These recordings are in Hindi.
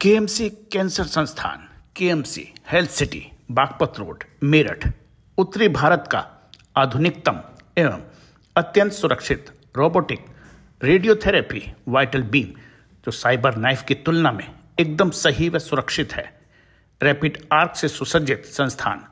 केएमसी कैंसर संस्थान, KMC health city, Baghpat road, Meerut उत्तरी भारत का आधुनिकतम एवं अत्यंत सुरक्षित रोबोटिक रेडियोथेरेपी वाइटल बीम जो साइबर नाइफ की तुलना में एकदम सही व सुरक्षित है। रैपिड आर्क से सुसज्जित संस्थान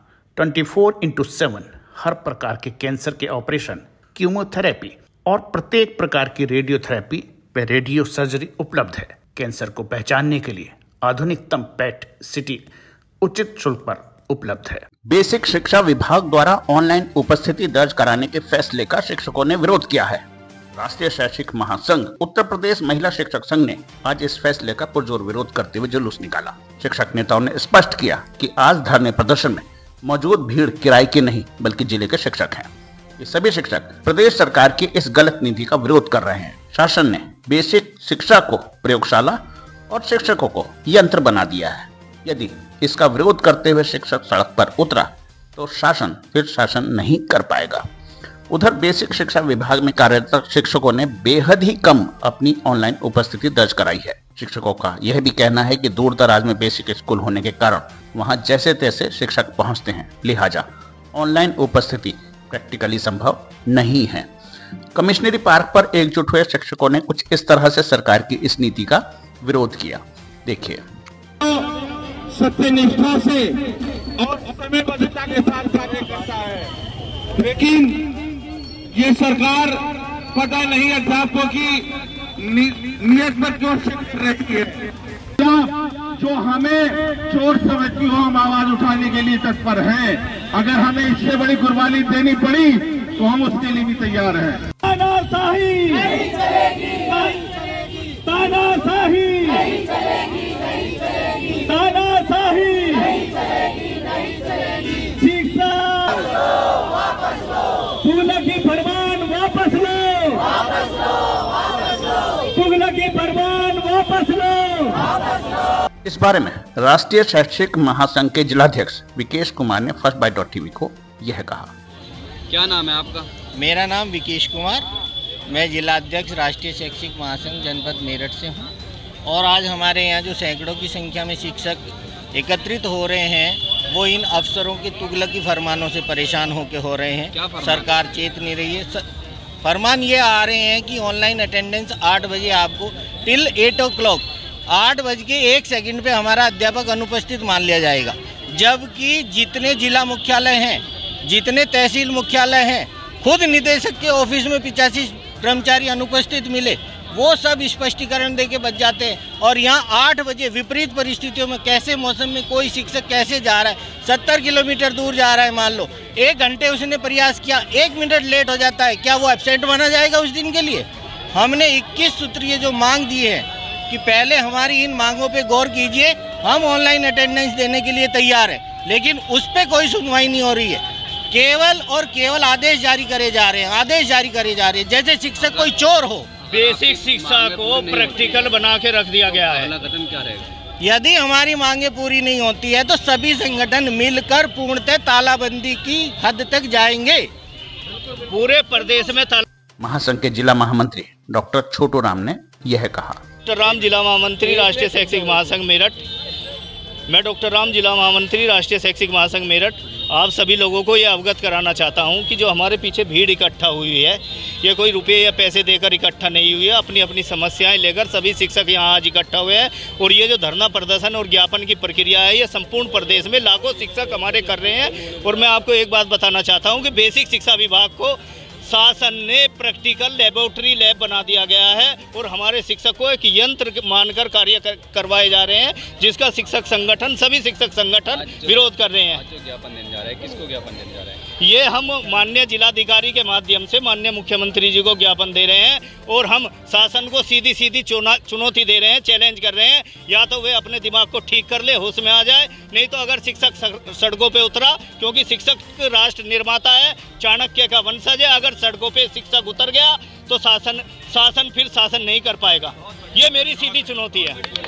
24x7 हर प्रकार के कैंसर के ऑपरेशन, कीमोथेरेपी और प्रत्येक प्रकार की रेडियोथेरेपी व रेडियो सर्जरी उपलब्ध है। कैंसर को पहचानने के लिए आधुनिकतम पेट सिटी उचित शुल्क पर उपलब्ध है। बेसिक शिक्षा विभाग द्वारा ऑनलाइन उपस्थिति दर्ज कराने के फैसले का शिक्षकों ने विरोध किया है। राष्ट्रीय शैक्षिक महासंघ उत्तर प्रदेश महिला शिक्षक संघ ने आज इस फैसले का पुरजोर विरोध करते हुए जुलूस निकाला। शिक्षक नेताओं ने स्पष्ट किया कि आज धरने प्रदर्शन में मौजूद भीड़ किराए के नहीं बल्कि जिले के शिक्षक हैं। ये सभी शिक्षक प्रदेश सरकार की इस गलत नीति का विरोध कर रहे हैं। शासन ने बेसिक शिक्षा को प्रयोगशाला और शिक्षकों को यंत्र बना दिया है। यदि इसका विरोध करते हुए शिक्षक सड़क पर उतरा तो शासन फिर शासन नहीं कर पाएगा। उधर बेसिक शिक्षा विभाग में कार्यरत शिक्षकों ने बेहद ही कम अपनी ऑनलाइन उपस्थिति दर्ज कराई है। शिक्षकों का यह भी कहना है कि दूर दराज में बेसिक स्कूल होने के कारण वहां जैसे तैसे शिक्षक पहुंचते हैं, लिहाजा ऑनलाइन उपस्थिति प्रैक्टिकली संभव नहीं है। कमिश्नरी पार्क पर एकजुट हुए शिक्षकों ने कुछ इस तरह से सरकार की इस नीति का विरोध किया। देखिए। सत्यनिष्ठा से और समयबद्धता के साथ कार्य करता है, लेकिन ये सरकार पता नहीं अध्यापकों की नियत पर क्यों शिफ्ट रहती है। जो हमें चोर समझती हो, हम आवाज उठाने के लिए तत्पर हैं। अगर हमें इससे बड़ी कुर्बानी देनी पड़ी तो हम उसके लिए भी तैयार हैं। तानाशाही नहीं चलेगी, तानाशाही नहीं चलेगी, तानाशाही नहीं चलेगी। शिक्षा तुगलकी फरमान वापस लो, तुगलकी फरमान वापस लो। इस बारे में राष्ट्रीय शैक्षिक महासंघ के जिलाध्यक्ष विकेश कुमार ने firstbite.tv को यह कहा। क्या नाम है आपका? मेरा नाम विकेश कुमार, मैं जिलाध्यक्ष राष्ट्रीय शैक्षिक महासंघ जनपद मेरठ से हूँ। और आज हमारे यहाँ जो सैकड़ों की संख्या में शिक्षक एकत्रित हो रहे हैं, वो इन अफसरों के तुगलकी फरमानों से परेशान होकर हो रहे हैं। सरकार चेत नहीं रही है। फरमान ये आ रहे हैं कि ऑनलाइन अटेंडेंस 8 बजे आपको टिल 8 o'clock 8:01 पे हमारा अध्यापक अनुपस्थित मान लिया जाएगा। जबकि जितने जिला मुख्यालय हैं, जितने तहसील मुख्यालय हैं, खुद निदेशक के ऑफिस में 85 कर्मचारी अनुपस्थित मिले, वो सब स्पष्टीकरण देके बच जाते हैं। और यहाँ 8 बजे विपरीत परिस्थितियों में कैसे मौसम में कोई शिक्षक कैसे जा रहा है, 70 किलोमीटर दूर जा रहा है, मान लो 1 घंटे उसने प्रयास किया, 1 मिनट लेट हो जाता है, क्या वो एब्सेंट माना जाएगा उस दिन के लिए? हमने 21 सूत्रीय जो मांग दी है कि पहले हमारी इन मांगों पे गौर कीजिए, हम ऑनलाइन अटेंडेंस देने के लिए तैयार है, लेकिन उस पर कोई सुनवाई नहीं हो रही है। केवल और केवल आदेश जारी करे जा रहे हैं, आदेश जारी करे जा रहे हैं, जैसे शिक्षक कोई चोर हो। बेसिक शिक्षा को प्रैक्टिकल बना के रख दिया गया है। अगला कदम क्या रहेगा? यदि हमारी मांगे पूरी नहीं होती है तो सभी संगठन मिलकर पूर्णतः तालाबंदी की हद तक जाएंगे। पूरे प्रदेश में महासंघ के जिला महामंत्री डॉक्टर छोटू राम ने यह कहा। डॉक्टर राम, जिला महामंत्री राष्ट्रीय शैक्षिक महासंघ मेरठ। मैं डॉक्टर राम, जिला महामंत्री राष्ट्रीय शैक्षिक महासंघ मेरठ, आप सभी लोगों को ये अवगत कराना चाहता हूँ कि जो हमारे पीछे भीड़ इकट्ठा हुई है, ये कोई रुपये या पैसे देकर इकट्ठा नहीं हुई है। अपनी अपनी समस्याएं लेकर सभी शिक्षक यहाँ आज इकट्ठा हुए हैं। और ये जो धरना प्रदर्शन और ज्ञापन की प्रक्रिया है, ये संपूर्ण प्रदेश में लाखों शिक्षक हमारे कर रहे हैं। और मैं आपको एक बात बताना चाहता हूँ कि बेसिक शिक्षा विभाग को शासन ने प्रैक्टिकल लेबोरेटरी लैब बना दिया गया है और हमारे शिक्षकों एक यंत्र मानकर कार्य करवाए जा रहे हैं, जिसका शिक्षक संगठन, सभी शिक्षक संगठन विरोध कर रहे हैं। जो ज्ञापन देने जा रहे हैं, किसको ज्ञापन देने जा रहे हैं? ये हम माननीय जिलाधिकारी के माध्यम से माननीय मुख्यमंत्री जी को ज्ञापन दे रहे हैं और हम शासन को सीधी सीधी चुनौती दे रहे हैं, चैलेंज कर रहे हैं। या तो वे अपने दिमाग को ठीक कर ले, होश में आ जाए, नहीं तो अगर शिक्षक सड़कों पे उतरा, क्योंकि शिक्षक राष्ट्र निर्माता है, चाणक्य का वंशज है, अगर सड़कों पे शिक्षक उतर गया तो शासन फिर शासन नहीं कर पाएगा। ये मेरी सीधी चुनौती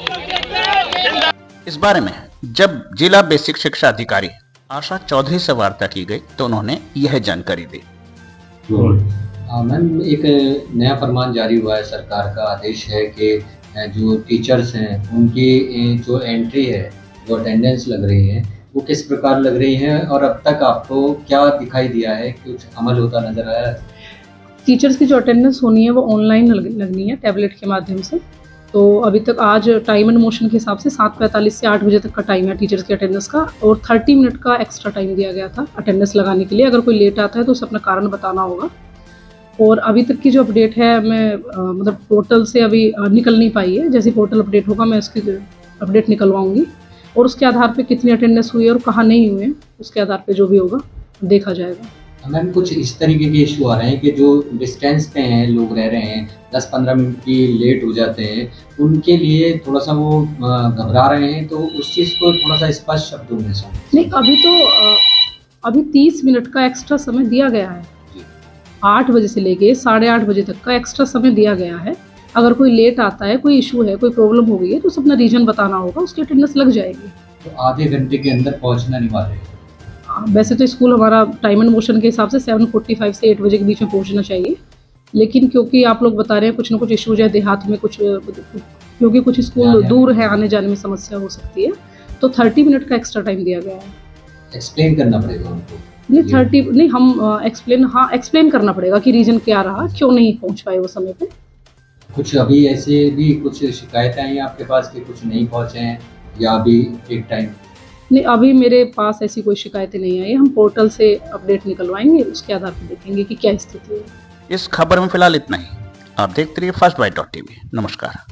है। इस बारे में जब जिला बेसिक शिक्षा अधिकारी आशा चौधरी से वार्ता की गई तो उन्होंने यह जानकारी दी। मैम, एक नया फरमान जारी हुआ है, सरकार का आदेश है कि जो टीचर्स हैं उनकी जो एंट्री है, जो अटेंडेंस लग रही है, वो किस प्रकार लग रही है और अब तक आपको क्या दिखाई दिया है, कुछ अमल होता नजर आया है? टीचर्स की जो अटेंडेंस होनी है वो ऑनलाइन लगनी है टैबलेट के माध्यम से। तो अभी तक आज टाइम एंड मोशन के हिसाब से 7:45 से 8 बजे तक का टाइम है टीचर्स की अटेंडेंस का, और 30 मिनट का एक्स्ट्रा टाइम दिया गया था अटेंडेंस लगाने के लिए। अगर कोई लेट आता है तो उसे अपना कारण बताना होगा। और अभी तक की जो अपडेट है, मैं मतलब पोर्टल से अभी निकल नहीं पाई है। जैसे पोर्टल अपडेट होगा मैं उसकी अपडेट निकलवाऊँगी, और उसके आधार पे कितनी अटेंडेंस हुई है और कहाँ नहीं हुए हैं, उसके आधार पे जो भी होगा देखा जाएगा। मैम, कुछ इस तरीके के इशू आ रहे हैं कि जो डिस्टेंस पे हैं, लोग रह रहे हैं, 10-15 मिनट की लेट हो जाते हैं, उनके लिए थोड़ा सा वो घबरा रहे हैं, तो उस चीज़ को थोड़ा सा स्पष्ट शब्दों में समझें। नहीं, अभी 30 मिनट का एक्स्ट्रा समय दिया गया है। 8 बजे से लेके 8:30 बजे तक का एक्स्ट्रा समय दिया गया है। अगर कोई लेट आता है, कोई इशू है, कोई प्रॉब्लम हो गई है, तो उसे अपना रीजन बताना होगा, उसकी अटेंडेंस लग जाएगी। तो आधे घंटे के अंदर पहुंचना अनिवार्य है। वैसे तो स्कूल हमारा टाइम एंड मोशन के हिसाब से 7:45 से 8 बजे के बीच में पहुंचना चाहिए, लेकिन क्योंकि आप लोग बता रहे हैं कुछ ना कुछ इशूज है देहात में, क्योंकि कुछ स्कूल दूर है, आने जाने में समस्या हो सकती है, तो 30 मिनट का एक्स्ट्रा टाइम दिया गया है। एक्सप्लेन करना पड़ेगा उनको? नहीं, हम एक्सप्लेन करना पड़ेगा कि रीजन क्या रहा, क्यों नहीं पहुँच पाए वो समय पर। कुछ अभी ऐसे भी कुछ शिकायतें आई आपके पास कि कुछ नहीं पहुँचे हैं, या अभी एक टाइम? नहीं, अभी मेरे पास ऐसी कोई शिकायतें नहीं आई। हम पोर्टल से अपडेट निकलवाएंगे, उसके आधार पर देखेंगे कि क्या स्थिति है। इस खबर में फिलहाल इतना ही। आप देखते रहिए फर्स्ट बाइट.tv। नमस्कार।